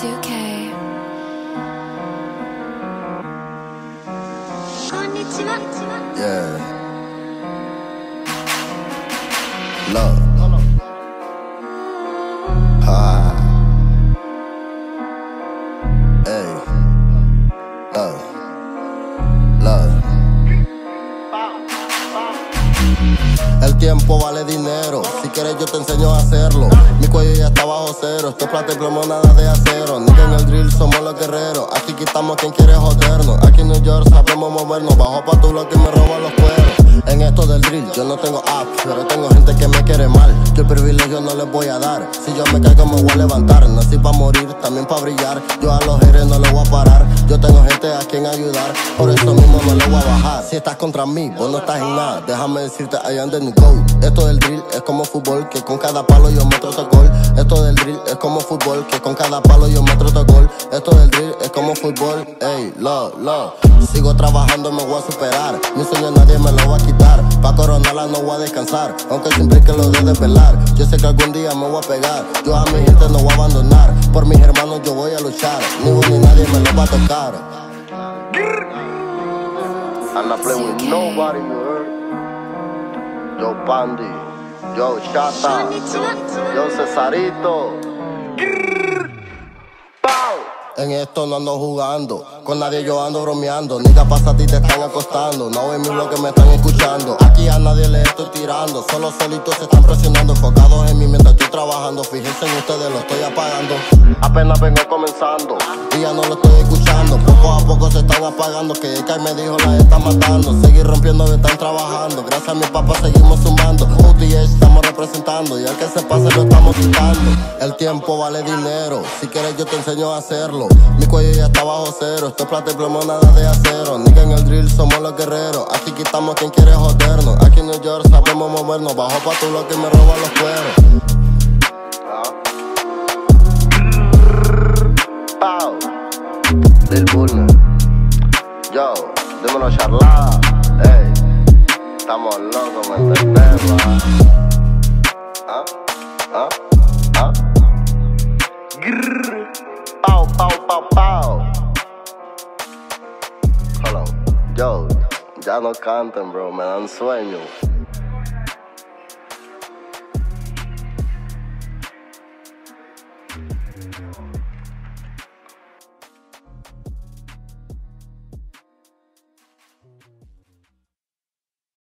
2K. Yeah. Love. Ha. Hey. Love. Love. El tiempo vale dinero, si quieres yo te enseño a hacerlo. Mi cuello ya está bajo cero, esto es plata y plomo, nada de acero. Nigga en el drill somos los guerreros, aquí quitamos quien quiere jodernos. Aquí en New York sabemos movernos, bajo pa' tu bloque y me roba los cueros. En esto del drill yo no tengo apps, pero tengo gente que me quiere mal. Yo el privilegio no les voy a dar, si yo me caigo me voy a levantar. Nací pa' morir, también pa' brillar, yo a los haters no les voy a parar. Yo tengo gente a quien ayudar, por eso mismo no les voy a bajar. Si estás contra mí, vos no estás en nada, déjame decirte I am the new GOAT. Esto del drill es como fútbol, que con cada palo yo meto otro gol. Esto del drill es como fútbol, que con cada palo yo meto otro gol. Esto del drill es como fútbol, ey, love. Sigo trabajando, me voy a superar, mi sueño nadie me lo va a quitar. Pa' coronarla no voy a descansar, aunque siempre que lo de desvelar. Yo sé que algún día me voy a pegar, yo a mi gente no voy a abandonar. Por mis hermanos yo voy a luchar, ni vos ni nadie me lo va a tocar. I'm not playing with nobody, you heard? Yo Pandi, yo Chata, yo Cesarito. En esto no ando jugando, con nadie yo ando bromeando. Nigga, pasa a ti te están acostando, no en mi bloque me están escuchando. Aquí a nadie le estoy tirando, solo solitos se están presionando. Enfocados en mí mientras estoy trabajando, fíjense en ustedes, lo estoy apagando. Apenas vengo comenzando y ya no lo estoy escuchando. Poco a poco se están apagando, que Kai me dijo la están matando. Seguir rompiendo que están trabajando, gracias a mi papá seguimos sumando. UTH estamos representando y al que se pase lo estamos quitando. El tiempo vale dinero, si quieres yo te enseño a hacerlo. Mi cuello ya está bajo cero, esto es plata y plomo, nada de acero. Nigga en el drill somos los guerreros, aquí quitamos quien quiere jodernos. Aquí en New York sabemos movernos, bajo pa' tu bloque y me roba los cueros. Pau, Lil Burner, yo, dímelo charla, ey, estamos locos, me entendemos. Pau. Hello, yo, ya no canten, bro, me dan sueño.